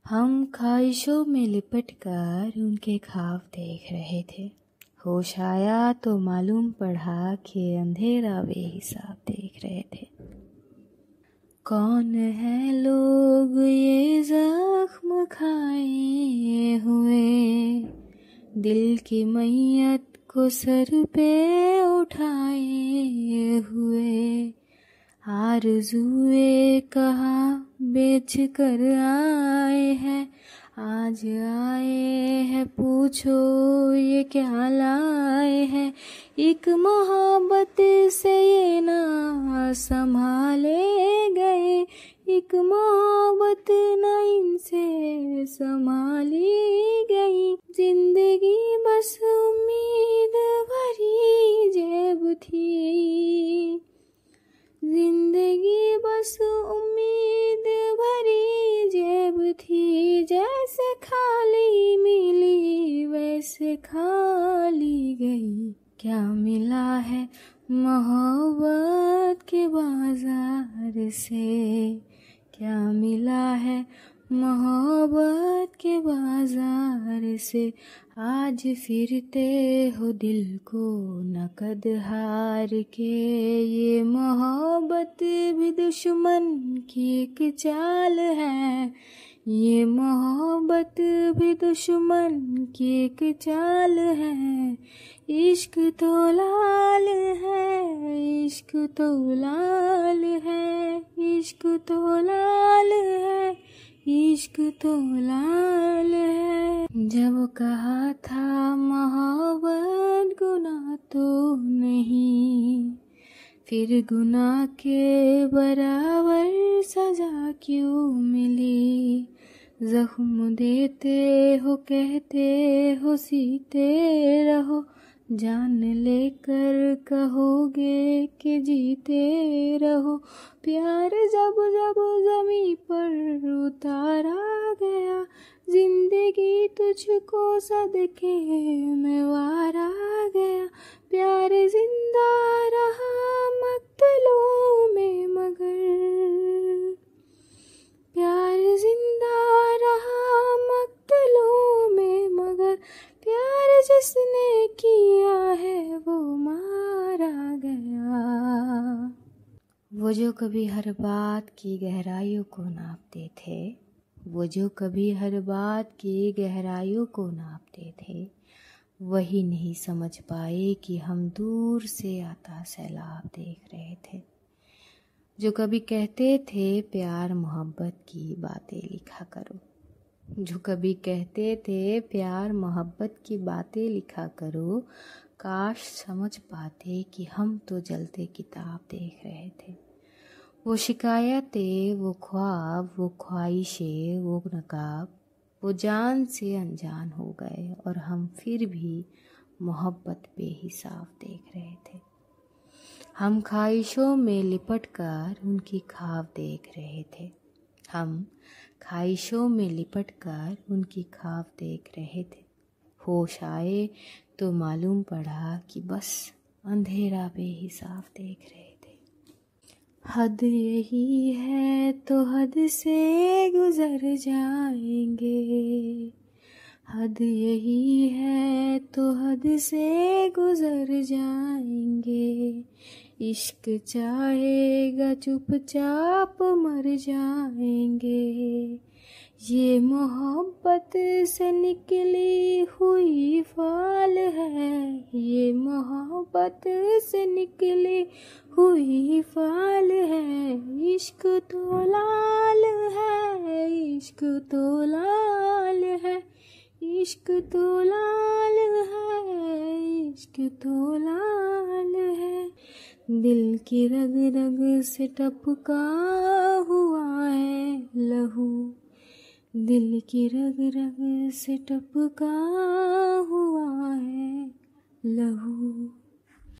हम ख्वाहिशों में लिपट कर उनके ख्वाब देख रहे थे। होश आया तो मालूम पड़ा कि अंधेरा बेहिसाब देख रहे थे। कौन है लोग ये जख्म खाए हुए, दिल की मैयत को सर पे उठाए हुए, आरज़ुए कहाँ बेच कर आए हैं, आज आए हैं पूछो ये क्या लाए हैं। एक मोहब्बत से ये ना संभाले गए, एक मोहब्बत न इनसे संभाली गई। जिंदगी बस उम्मीद भरी जेब थी, जिंदगी बस उम्मीद भरी जेब थी। जैसे खाली मिली वैसे खाली गई। क्या मिला है मोहब्बत के बाजार से, क्या मिला है मोहब्बत के बाजार से। आज फिरते हो दिल को नकद हार के, ये मोहब्बत भी दुश्मन की एक चाल है, ये मोहब्बत भी दुश्मन की एक चाल है। इश्क तो लाल है, इश्क तो लाल है, इश्क तो लाल है, इश्क तो लाल है। जब कहा था मोहब्बत गुनाह तो नहीं, फिर गुनाह के बराबर सजा क्यों मिली। जख्म देते हो कहते हो सीते रहो, जान लेकर कहोगे कि जीते रहो। प्यार जब जब ज़मीं पर उतारा गया, जिंदगी तुझको सदके में वारा गया। प्यार जिंदा रहा मक्तलों में मगर, प्यार जिंदा रहा मक्तलों में मगर, प्यार जिसने किया है वो मारा गया। वो जो कभी हर बात की गहराइयों को नापते थे, वो जो कभी हर बात की गहराइयों को नापते थे, वही नहीं समझ पाए कि हम दूर से आता सैलाब देख रहे थे। जो कभी कहते थे प्यार मोहब्बत की बातें लिखा करो, जो कभी कहते थे प्यार मोहब्बत की बातें लिखा करो, काश समझ पाते कि हम तो जलते किताब देख रहे थे। वो शिकायतें, वो ख्वाब, वो ख्वाहिशें, वो नकाब, वो जान से अनजान हो गए और हम फिर भी मोहब्बत बेहिसाब देख रहे थे। हम ख्वाहिशों में लिपट कर उनकी ख्वाब देख रहे थे, हम ख्वाहिशों में लिपट कर उनकी ख्वाब देख रहे थे। होश आए तो मालूम पड़ा कि बस अंधेरा बेहिसाब देख रहे थे। हद यही है तो हद से गुजर जाएंगे, हद यही है तो हद से गुजर जाएंगे। इश्क चाहेगा चुपचाप मर जाएंगे। ये मोहब्बत से निकली हुई फाल है, ये मोहब्बत से निकली हुई फाल है। इश्क तो लाल है, इश्क तो लाल है, इश्क तो लाल है, इश्क तो लाल है। दिल की रग रग से टपका हुआ है लहू, दिल की रग रग से टपका हुआ है लहू।